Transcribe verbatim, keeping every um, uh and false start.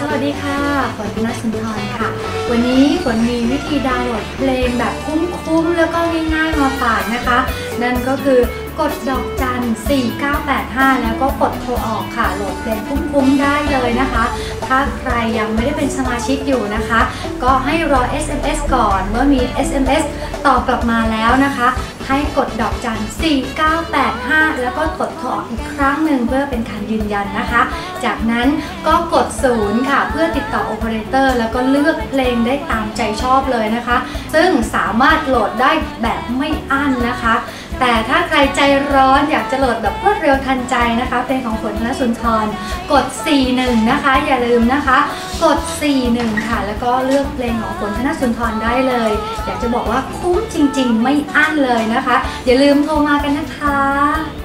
สวัสดีค่ะฝนธนสุนทรค่ะวันนี้ฝนมีวิธีดาวน์โหลดเพลงแบบคุ้มๆแล้วก็ง่ายๆมาฝากนะคะนั่นก็คือกดดอกจันสี่เก้าแปดห้าแล้วก็กดโทรออกค่ะโหลดเพลงคุ้มๆได้เลยนะคะถ้าใครยังไม่ได้เป็นสมาชิกอยู่นะคะก็ให้รอ เอส เอ็ม เอส ก่อนเมื่อมี เอส เอ็ม เอส ตอบกลับมาแล้วนะคะให้กดดอกจันสี่เก้าแปดห้าแล้วก็กดโทรออกอีกครั้งหนึ่งเพื่อเป็นการยืนยันนะคะจากนั้นก็กดศูนย์ค่ะเพื่อติดต่อโอเปอเรเตอร์แล้วก็เลือกเพลงได้ตามใจชอบเลยนะคะซึ่งสามารถโหลดได้แบบไม่อั้นนะคะแต่ถ้าใครใจร้อนอยากจะโหลดแบบรวดเร็วทันใจนะคะเพลงของฝนธนสุนทรกดสี่หนึ่งนะคะอย่าลืมนะคะกดสี่หนึ่งค่ะแล้วก็เลือกเพลงของฝนธนสุนทรได้เลยอยากจะบอกว่าคุ้มจริงๆไม่อั้นเลยนะคะอย่าลืมโทรมากันนะคะ